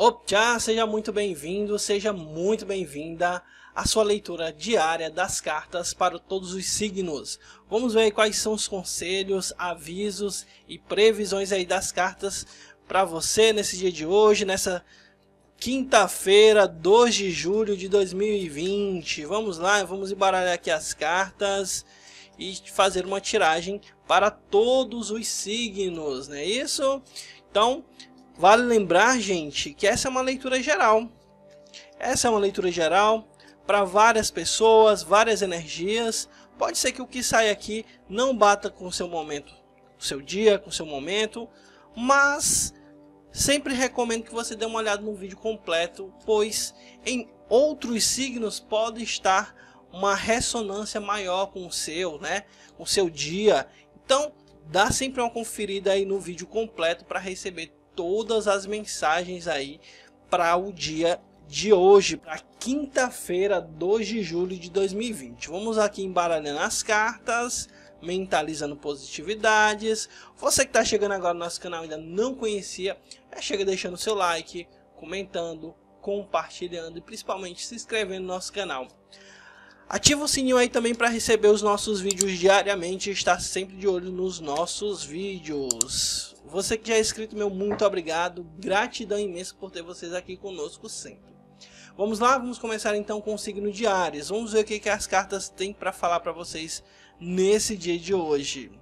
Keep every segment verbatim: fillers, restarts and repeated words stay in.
Opa, seja muito bem-vindo, seja muito bem-vinda à sua leitura diária das cartas para todos os signos. Vamos ver aí quais são os conselhos, avisos e previsões aí das cartas para você nesse dia de hoje, nessa quinta-feira, dois de julho de dois mil e vinte. Vamos lá, vamos embaralhar aqui as cartas e fazer uma tiragem para todos os signos, não é isso? Então, vale lembrar, gente, que essa é uma leitura geral. Essa é uma leitura geral para várias pessoas, várias energias. Pode ser que o que sai aqui não bata com o seu momento, o seu dia, com o seu momento, mas sempre recomendo que você dê uma olhada no vídeo completo, pois em outros signos pode estar uma ressonância maior com o seu, né? Com o seu dia. Então, dá sempre uma conferida aí no vídeo completo para receber todas as mensagens aí para o dia de hoje, para quinta-feira, dois de julho de dois mil e vinte. Vamos aqui embaralhando as cartas, mentalizando positividades. Você que está chegando agora no nosso canal e ainda não conhecia, já chega deixando seu like, comentando, compartilhando e principalmente se inscrevendo no nosso canal. Ativa o sininho aí também para receber os nossos vídeos diariamente e estar sempre de olho nos nossos vídeos. Você que já é inscrito, meu muito obrigado. Gratidão imensa por ter vocês aqui conosco sempre. Vamos lá, vamos começar então com o signo de Áries. Vamos ver o que, que as cartas têm para falar para vocês nesse dia de hoje.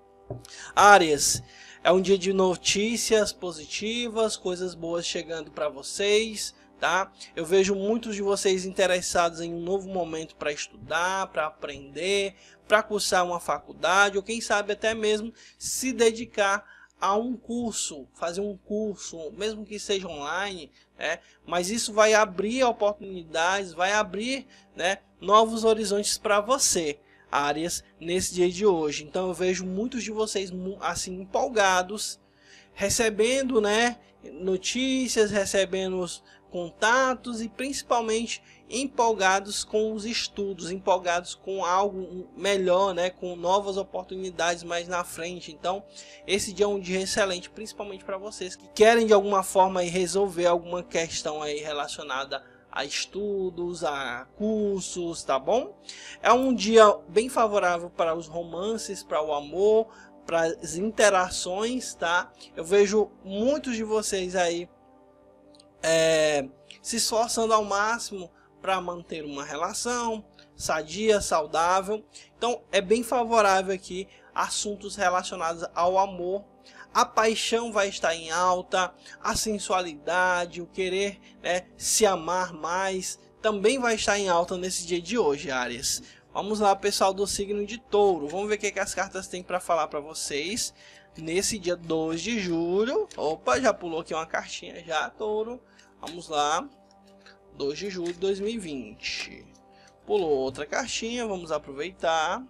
Áries, é um dia de notícias positivas, coisas boas chegando para vocês. Tá? Eu vejo muitos de vocês interessados em um novo momento para estudar, para aprender, para cursar uma faculdade, ou quem sabe até mesmo se dedicar a um curso, fazer um curso, mesmo que seja online, né? Mas isso vai abrir oportunidades, vai abrir, né, novos horizontes para você, Áries, nesse dia de hoje. Então eu vejo muitos de vocês assim empolgados, recebendo, né, notícias, recebendo os contatos e principalmente empolgados com os estudos, empolgados com algo melhor, né, com novas oportunidades mais na frente. Então esse dia é um dia excelente, principalmente para vocês que querem de alguma forma aí resolver alguma questão aí relacionada a estudos, a cursos, tá bom? É um dia bem favorável para os romances, para o amor, para as interações, tá? Eu vejo muitos de vocês aí é, se esforçando ao máximo para manter uma relação sadia, saudável. Então é bem favorável aqui assuntos relacionados ao amor. A paixão vai estar em alta, a sensualidade, o querer, né, se amar mais também vai estar em alta nesse dia de hoje, Áries. Vamos lá, pessoal do signo de Touro. Vamos ver o que, que as cartas têm para falar para vocês nesse dia dois de julho. Opa, já pulou aqui uma cartinha já, Touro. Vamos lá. dois de julho de dois mil e vinte. Pulou outra cartinha, vamos aproveitar.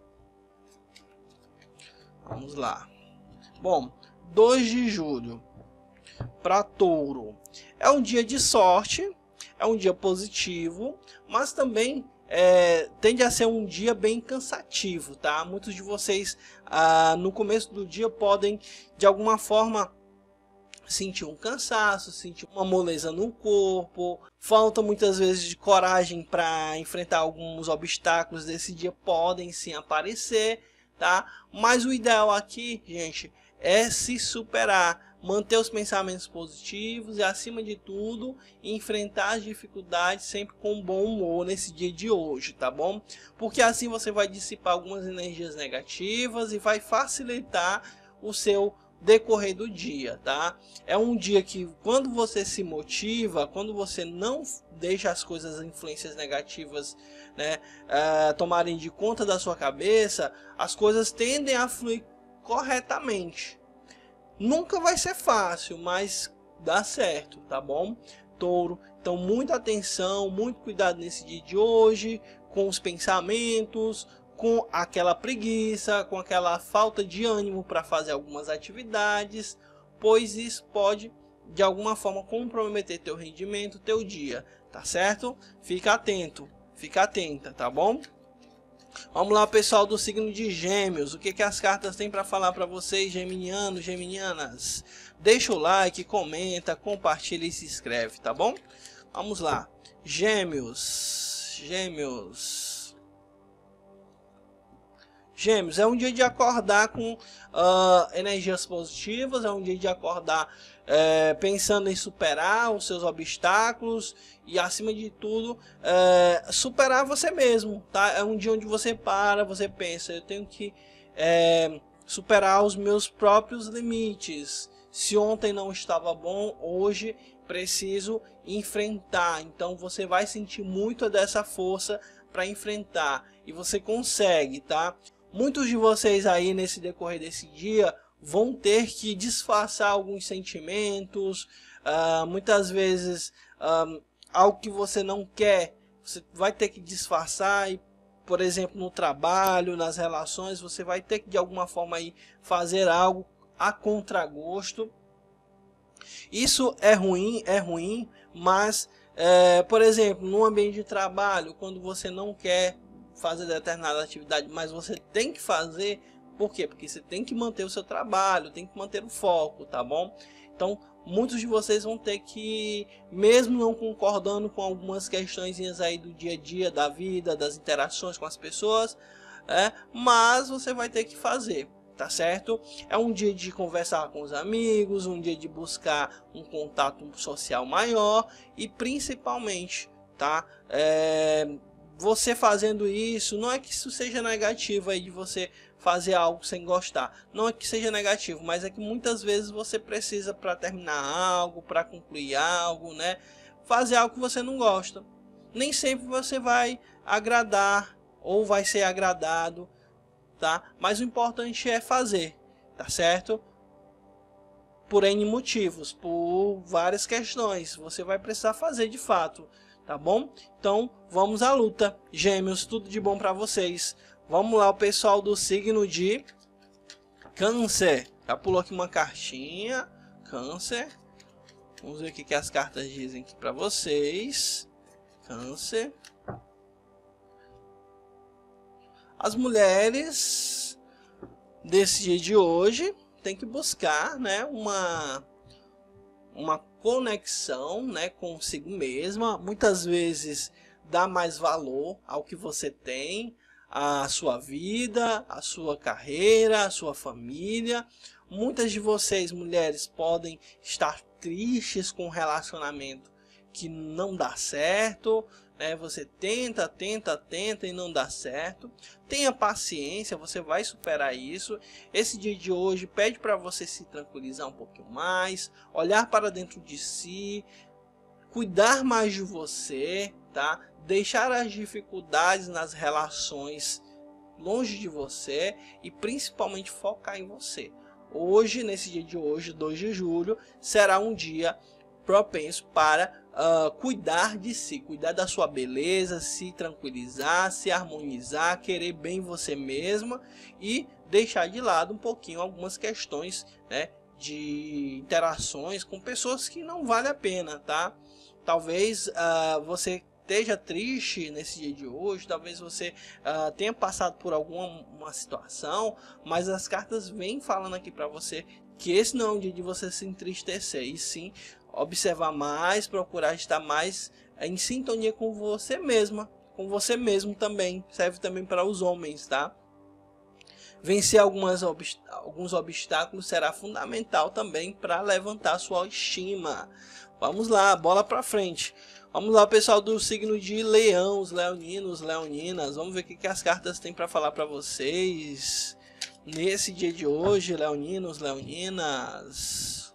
Vamos lá. Bom, dois de julho para Touro. É um dia de sorte, é um dia positivo, mas também É, tende a ser um dia bem cansativo, tá? Muitos de vocês ah, no começo do dia podem de alguma forma sentir um cansaço, sentir uma moleza no corpo, falta muitas vezes de coragem para enfrentar alguns obstáculos desse dia, podem sim aparecer, tá? Mas o ideal aqui, gente, é se superar, manter os pensamentos positivos e, acima de tudo, enfrentar as dificuldades sempre com bom humor nesse dia de hoje, tá bom? Porque assim você vai dissipar algumas energias negativas e vai facilitar o seu decorrer do dia, tá? É um dia que, quando você se motiva, quando você não deixa as coisas, as influências negativas, né, uh, tomarem de conta da sua cabeça, as coisas tendem a fluir corretamente. Nunca vai ser fácil, mas dá certo, tá bom? Touro, então muita atenção, muito cuidado nesse dia de hoje, com os pensamentos, com aquela preguiça, com aquela falta de ânimo para fazer algumas atividades, pois isso pode de alguma forma comprometer teu rendimento, teu dia, tá certo? Fica atento, fica atenta, tá bom? Vamos lá, pessoal do signo de Gêmeos. O que, que as cartas têm para falar para vocês, geminianos, geminianas? Deixa o like, comenta, compartilha e se inscreve, tá bom? Vamos lá. Gêmeos. Gêmeos. Gêmeos, é um dia de acordar com uh, energias positivas, é um dia de acordar é, pensando em superar os seus obstáculos e, acima de tudo, é, superar você mesmo, tá? É um dia onde você para, você pensa, eu tenho que é, superar os meus próprios limites. Se ontem não estava bom, hoje preciso enfrentar. Então você vai sentir muito dessa força para enfrentar e você consegue, tá? Muitos de vocês aí nesse decorrer desse dia vão ter que disfarçar alguns sentimentos, uh, muitas vezes um, algo que você não quer, você vai ter que disfarçar, e, por exemplo, no trabalho, nas relações, você vai ter que de alguma forma aí fazer algo a contragosto. Isso é ruim, é ruim, mas, é, por exemplo, no ambiente de trabalho, quando você não quer fazer determinada atividade, mas você tem que fazer, por quê? Porque você tem que manter o seu trabalho, tem que manter o foco, tá bom? Então, muitos de vocês vão ter que, mesmo não concordando com algumas questões aí do dia a dia, da vida, das interações com as pessoas, é, mas você vai ter que fazer, tá certo? É um dia de conversar com os amigos, um dia de buscar um contato social maior e, principalmente, tá? É, você fazendo isso, não é que isso seja negativo aí de você fazer algo sem gostar, não é que seja negativo, mas é que muitas vezes você precisa, para terminar algo, para concluir algo, né, fazer algo que você não gosta. Nem sempre você vai agradar ou vai ser agradado, tá? Mas o importante é fazer, tá certo? Por N motivos, por várias questões, você vai precisar fazer de fato. Tá bom? Então, vamos à luta. Gêmeos, tudo de bom para vocês. Vamos lá, o pessoal do signo de Câncer. Já pulou aqui uma cartinha. Câncer. Vamos ver o que, que as cartas dizem aqui para vocês. Câncer. As mulheres desse dia de hoje têm que buscar, né, uma... uma conexão, né, consigo mesma. Muitas vezes dá mais valor ao que você tem, a sua vida, a sua carreira, a sua família. Muitas de vocês, mulheres, podem estar tristes com um relacionamento que não dá certo, né? Você tenta, tenta, tenta e não dá certo. Tenha paciência, você vai superar isso. Esse dia de hoje pede para você se tranquilizar um pouquinho mais, olhar para dentro de si, cuidar mais de você, tá? Deixar as dificuldades nas relações longe de você e principalmente focar em você. Hoje, nesse dia de hoje, dois de julho, será um dia propenso para uh, cuidar de si, cuidar da sua beleza, se tranquilizar, se harmonizar, querer bem você mesma e deixar de lado um pouquinho algumas questões, né, de interações com pessoas que não vale a pena, tá? Talvez uh, você esteja triste nesse dia de hoje, talvez você uh, tenha passado por alguma uma situação, mas as cartas vêm falando aqui para você que esse não é um dia de você se entristecer, e sim observar mais, procurar estar mais em sintonia com você mesma, com você mesmo também, serve também para os homens, tá? Vencer algumas obst alguns obstáculos será fundamental também para levantar sua autoestima. Vamos lá, bola para frente. Vamos lá, pessoal do signo de Leão, os leoninos, leoninas. Vamos ver o que, que as cartas têm para falar para vocês nesse dia de hoje, leoninos, leoninas.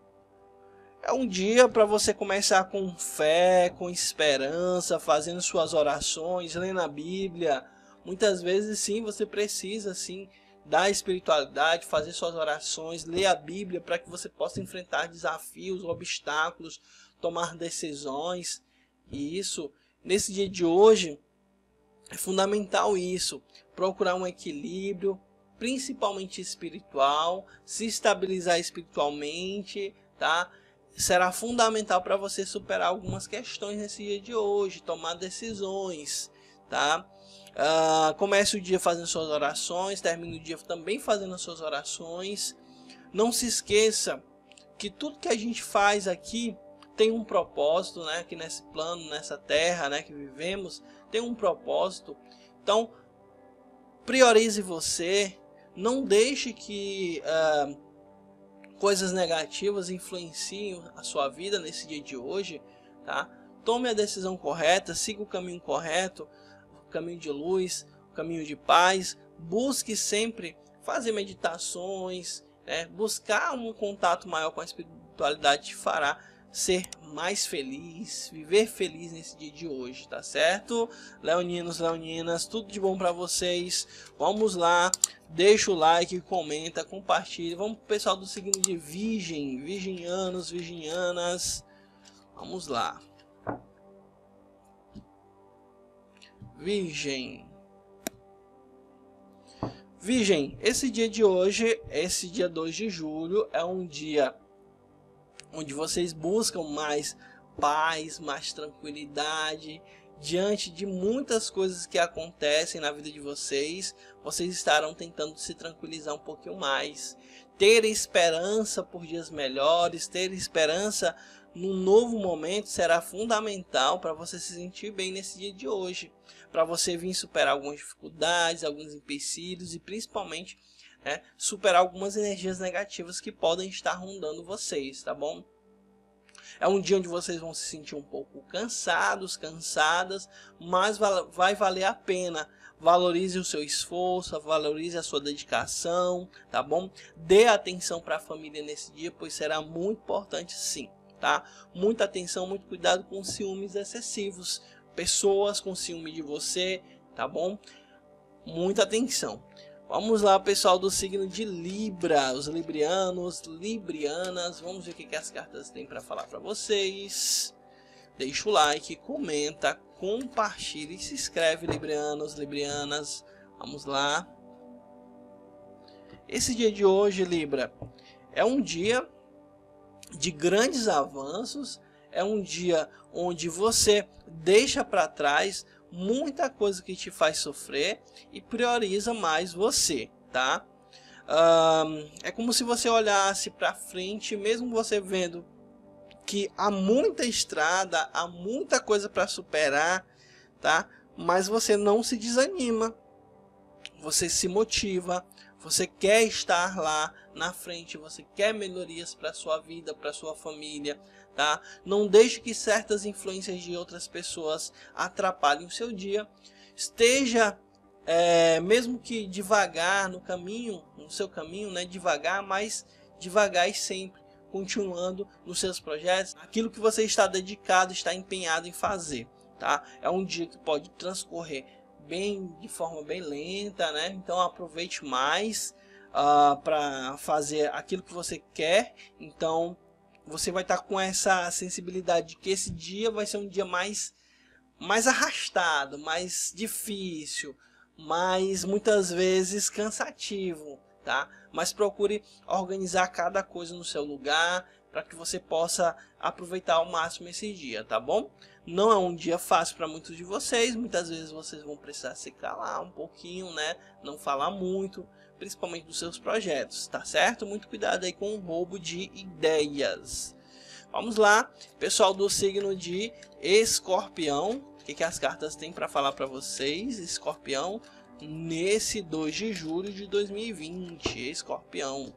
É um dia para você começar com fé, com esperança, fazendo suas orações, lendo a Bíblia. Muitas vezes, sim, você precisa, sim, da espiritualidade, fazer suas orações, ler a Bíblia para que você possa enfrentar desafios, obstáculos, tomar decisões. E isso, nesse dia de hoje, é fundamental isso. Procurar um equilíbrio, principalmente espiritual, se estabilizar espiritualmente, tá? Será fundamental para você superar algumas questões nesse dia de hoje, tomar decisões, tá? Uh, comece o dia fazendo suas orações, termine o dia também fazendo as suas orações. Não se esqueça que tudo que a gente faz aqui tem um propósito, né? Aqui nesse plano, nessa terra, né, que vivemos, tem um propósito. Então, priorize você, não deixe que uh, coisas negativas influenciem a sua vida nesse dia de hoje, tá? Tome a decisão correta, siga o caminho correto, o caminho de luz, o caminho de paz. Busque sempre fazer meditações, né? Buscar um contato maior com a espiritualidade te fará ser mais feliz, viver feliz nesse dia de hoje, tá certo? Leoninos, leoninas, tudo de bom para vocês. Vamos lá, deixa o like, comenta, compartilha. Vamos pro pessoal do signo de Virgem, virginianos, virginianas. Vamos lá. Virgem. Virgem, esse dia de hoje, esse dia dois de julho, é um dia onde vocês buscam mais paz, mais tranquilidade. Diante de muitas coisas que acontecem na vida de vocês, vocês estarão tentando se tranquilizar um pouquinho mais. Ter esperança por dias melhores, ter esperança num novo momento será fundamental para você se sentir bem nesse dia de hoje. Para você vir superar algumas dificuldades, alguns empecilhos e principalmente É, superar algumas energias negativas que podem estar rondando vocês, tá bom? É um dia onde vocês vão se sentir um pouco cansados, cansadas, mas vai valer a pena. Valorize o seu esforço, valorize a sua dedicação, tá bom? Dê atenção para a família nesse dia, pois será muito importante sim, tá? Muita atenção, muito cuidado com ciúmes excessivos, pessoas com ciúme de você, tá bom? Muita atenção. Vamos lá, pessoal do signo de Libra, os librianos, librianas, vamos ver o que, que as cartas têm para falar para vocês. Deixa o like, comenta, compartilha e se inscreve, librianos, librianas. Vamos lá. Esse dia de hoje, Libra, é um dia de grandes avanços, é um dia onde você deixa para trás muita coisa que te faz sofrer e prioriza mais você, tá? Um, é como se você olhasse para frente, mesmo você vendo que há muita estrada, há muita coisa para superar, tá? Mas você não se desanima, você se motiva, você quer estar lá na frente, você quer melhorias para sua vida, para sua família, tá? Não deixe que certas influências de outras pessoas atrapalhem o seu dia. Esteja, é, mesmo que devagar no caminho, no seu caminho, né? Devagar, mas devagar e sempre, continuando nos seus projetos, aquilo que você está dedicado, está empenhado em fazer, tá? É um dia que pode transcorrer bem, de forma bem lenta, né? Então aproveite mais uh, para fazer aquilo que você quer. Então você vai estar com essa sensibilidade de que esse dia vai ser um dia mais, mais arrastado, mais difícil, mais muitas vezes cansativo, tá? Mas procure organizar cada coisa no seu lugar para que você possa aproveitar ao máximo esse dia, tá bom? Não é um dia fácil para muitos de vocês, muitas vezes vocês vão precisar se calar um pouquinho, né? Não falar muito, principalmente dos seus projetos, tá certo? Muito cuidado aí com o roubo de ideias. Vamos lá, pessoal do signo de Escorpião, o que, que as cartas têm para falar para vocês, Escorpião, nesse dois de julho de dois mil e vinte, Escorpião.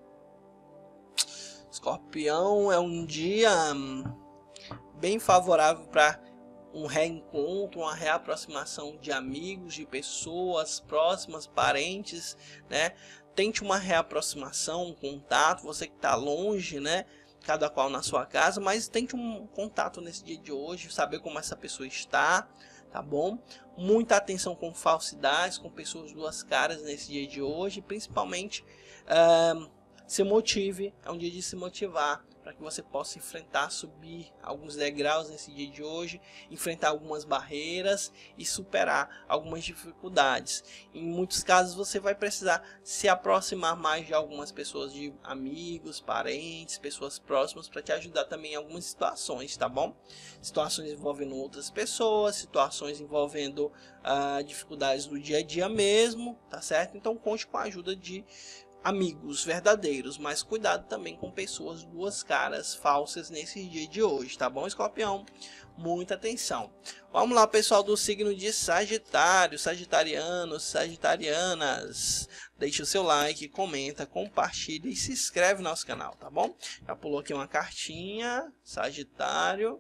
Escorpião é um dia hum, bem favorável para um reencontro, uma reaproximação de amigos, de pessoas próximas, parentes, né? Tente uma reaproximação, um contato, você que está longe, né? Cada qual na sua casa, mas tente um contato nesse dia de hoje, saber como essa pessoa está, tá bom? Muita atenção com falsidades, com pessoas duas caras nesse dia de hoje, principalmente uh, se motive, é um dia de se motivar, para que você possa enfrentar, subir alguns degraus nesse dia de hoje, enfrentar algumas barreiras e superar algumas dificuldades. Em muitos casos você vai precisar se aproximar mais de algumas pessoas, de amigos, parentes, pessoas próximas, para te ajudar também em algumas situações, tá bom? Situações envolvendo outras pessoas, situações envolvendo ah, dificuldades do dia a dia mesmo, tá certo? Então conte com a ajuda de amigos verdadeiros, mas cuidado também com pessoas duas caras, falsas nesse dia de hoje, tá bom, Escorpião? Muita atenção. Vamos lá, pessoal do signo de Sagitário, Sagitarianos, Sagitarianas. Deixe o seu like, comenta, compartilha e se inscreve no nosso canal, tá bom? Já pulou aqui uma cartinha. Sagitário.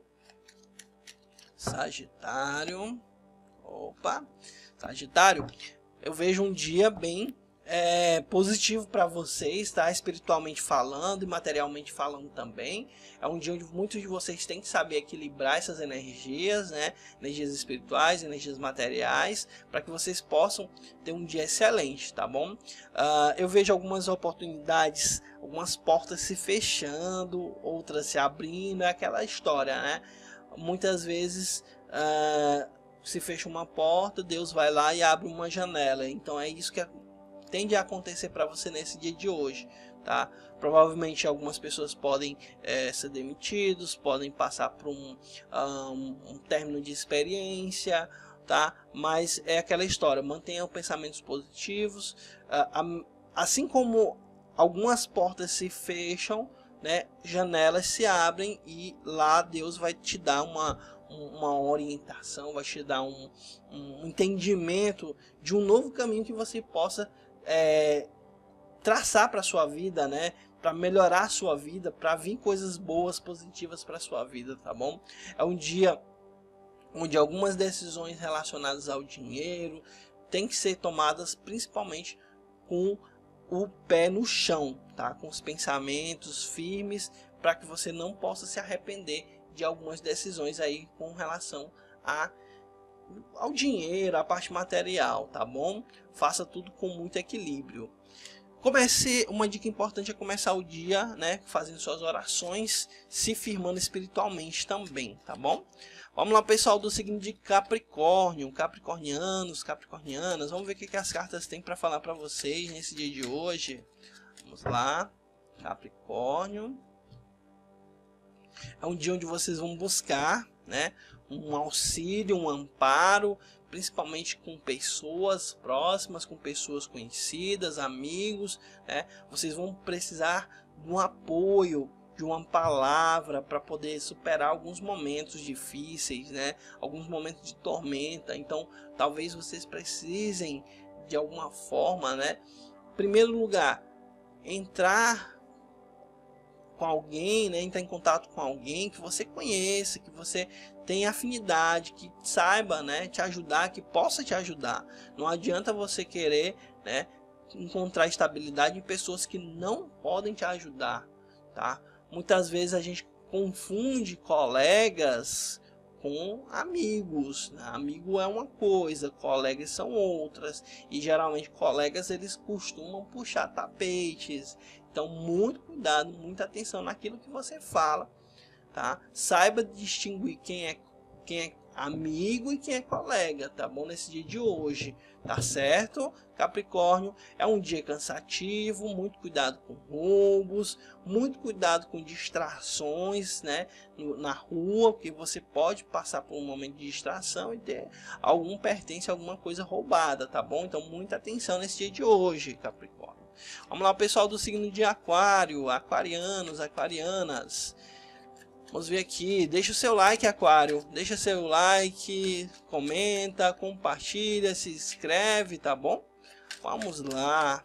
Sagitário. Opa. Sagitário. Eu vejo um dia bem É positivo para vocês, tá? Espiritualmente falando e materialmente falando também. É um dia onde muitos de vocês têm que saber equilibrar essas energias, né? Energias espirituais, energias materiais, para que vocês possam ter um dia excelente, tá bom? Uh, eu vejo algumas oportunidades, algumas portas se fechando, outras se abrindo, é aquela história, né? Muitas vezes uh, se fecha uma porta, Deus vai lá e abre uma janela. Então é isso que é tende a acontecer para você nesse dia de hoje, tá? Provavelmente algumas pessoas podem é, ser demitidos, podem passar por um, um, um término de experiência, tá? Mas é aquela história, mantenham pensamentos positivos, uh, assim como algumas portas se fecham, né? Janelas se abrem e lá Deus vai te dar uma uma orientação, vai te dar um, um entendimento de um novo caminho que você possa É, traçar para sua vida, né? Para melhorar a sua vida, para vir coisas boas, positivas para sua vida, tá bom? É um dia onde algumas decisões relacionadas ao dinheiro têm que ser tomadas principalmente com o pé no chão, tá? Com os pensamentos firmes, para que você não possa se arrepender de algumas decisões aí com relação a ao dinheiro, a parte material, tá bom? Faça tudo com muito equilíbrio. Comece, uma dica importante é começar o dia, né, fazendo suas orações, se firmando espiritualmente também, tá bom? Vamos lá, pessoal do signo de Capricórnio, capricornianos, capricornianas, vamos ver o que, que as cartas têm para falar para vocês nesse dia de hoje. Vamos lá, Capricórnio. É um dia onde vocês vão buscar, né, um auxílio, um amparo, principalmente com pessoas próximas, com pessoas conhecidas, amigos, né? Vocês vão precisar de um apoio, de uma palavra para poder superar alguns momentos difíceis, né? Alguns momentos de tormenta. Então, talvez vocês precisem de alguma forma, né? Em primeiro lugar, entrar com alguém, né, entrar em contato com alguém que você conheça, que você tenha afinidade, que saiba, né, te ajudar, que possa te ajudar. Não adianta você querer, né, encontrar estabilidade em pessoas que não podem te ajudar, tá? Muitas vezes a gente confunde colegas com amigos, né? Amigo é uma coisa, colegas são outras, e geralmente colegas eles costumam puxar tapetes. Então muito cuidado, muita atenção naquilo que você fala, tá? Saiba distinguir quem é quem é amigo e quem é colega, tá bom? Nesse dia de hoje, tá certo? Capricórnio, é um dia cansativo, muito cuidado com roubos, muito cuidado com distrações, né, na rua, porque você pode passar por um momento de distração e ter algum pertence, alguma coisa roubada, tá bom? Então muita atenção nesse dia de hoje, Capricórnio. Vamos lá, pessoal do signo de Aquário, aquarianos, aquarianas. Vamos ver aqui, deixa o seu like, Aquário, deixa seu like, comenta, compartilha, se inscreve, tá bom? Vamos lá,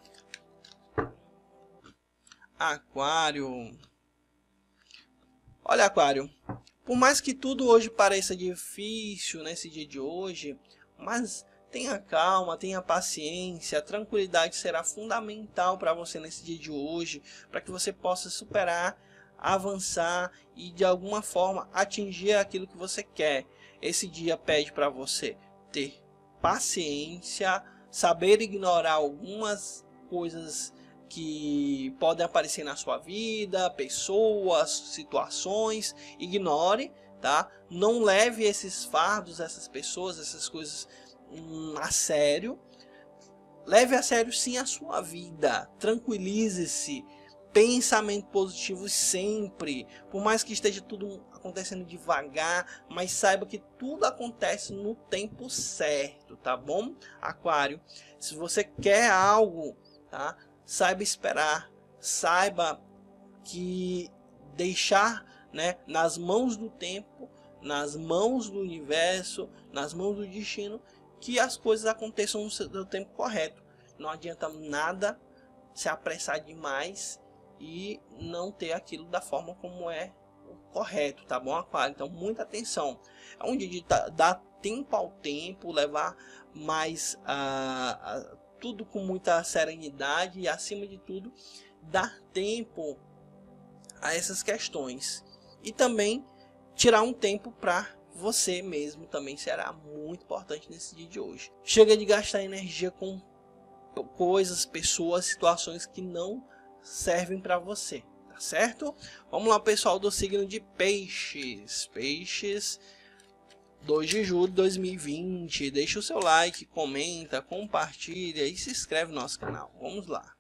Aquário. Olha, Aquário, por mais que tudo hoje pareça difícil nesse dia de hoje, mas tenha calma, tenha paciência, a tranquilidade será fundamental para você nesse dia de hoje, para que você possa superar, avançar e de alguma forma atingir aquilo que você quer. Esse dia pede para você ter paciência, saber ignorar algumas coisas que podem aparecer na sua vida, pessoas, situações. Ignore, tá? Não leve esses fardos, essas pessoas, essas coisas hum, a sério. Leve a sério sim a sua vida. Tranquilize-se. Pensamento positivo sempre. Por mais que esteja tudo acontecendo devagar, mas saiba que tudo acontece no tempo certo, tá bom, Aquário? Se você quer algo, tá? Saiba esperar. Saiba que deixar, né, nas mãos do tempo, nas mãos do universo, nas mãos do destino, que as coisas aconteçam no seu tempo correto. Não adianta nada se apressar demais e não ter aquilo da forma como é o correto, tá bom, Aquário? Então muita atenção. É um dia de dar tempo ao tempo, levar mais a, a, tudo com muita serenidade e, acima de tudo, dar tempo a essas questões. E também tirar um tempo para você mesmo também será muito importante nesse dia de hoje. Chega de gastar energia com coisas, pessoas, situações que não servem para você, tá certo? Vamos lá, pessoal do signo de Peixes. Peixes, dois de julho de dois mil e vinte. Deixa o seu like, comenta, compartilha e se inscreve no nosso canal. Vamos lá.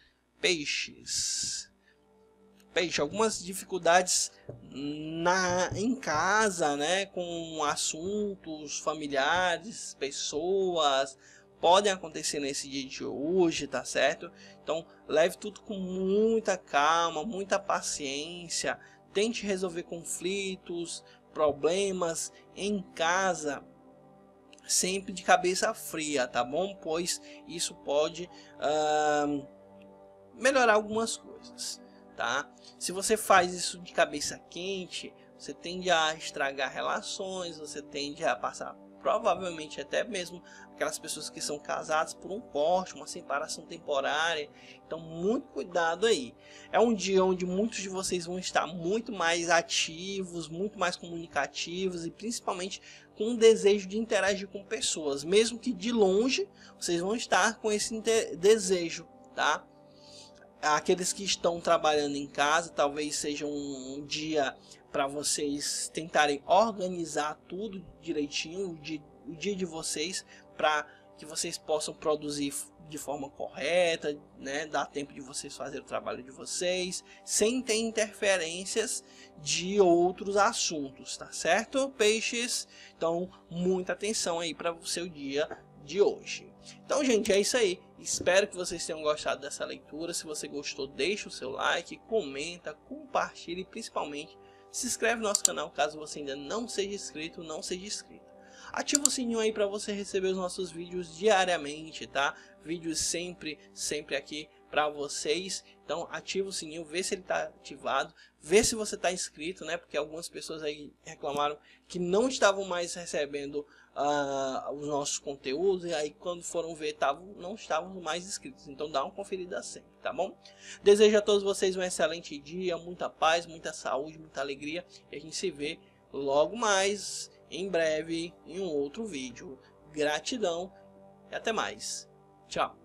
Peixes. Peixe, algumas dificuldades na, em casa, né, com assuntos familiares, pessoas, podem acontecer nesse dia de hoje, tá certo? Então, leve tudo com muita calma, muita paciência, tente resolver conflitos, problemas em casa, sempre de cabeça fria, tá bom? Pois isso pode uh, melhorar algumas coisas. Tá? Se você faz isso de cabeça quente, você tende a estragar relações, você tende a passar provavelmente até mesmo aquelas pessoas que são casadas por um corte, uma separação temporária. Então muito cuidado aí. É um dia onde muitos de vocês vão estar muito mais ativos, muito mais comunicativos e principalmente com um desejo de interagir com pessoas, mesmo que de longe vocês vão estar com esse desejo, tá? Aqueles que estão trabalhando em casa, talvez seja um dia para vocês tentarem organizar tudo direitinho, o dia, o dia de vocês, para que vocês possam produzir de forma correta, né? Dar tempo de vocês fazer o trabalho de vocês, sem ter interferências de outros assuntos, tá certo, Peixes? Então, muita atenção aí para o seu dia de hoje. Então, gente, é isso aí. Espero que vocês tenham gostado dessa leitura. Se você gostou, deixa o seu like, comenta, compartilha e principalmente se inscreve no nosso canal caso você ainda não seja inscrito, não seja inscrito. Ativa o sininho aí para você receber os nossos vídeos diariamente, tá? Vídeos sempre, sempre aqui para vocês. Então ativa o sininho, vê se ele está ativado, vê se você está inscrito, né? Porque algumas pessoas aí reclamaram que não estavam mais recebendo uh, os nossos conteúdos, e aí quando foram ver tavam, não estavam mais inscritos. Então dá uma conferida sempre, tá bom? Desejo a todos vocês um excelente dia, muita paz, muita saúde, muita alegria, e a gente se vê logo mais, em breve, em um outro vídeo. Gratidão e até mais. Tchau.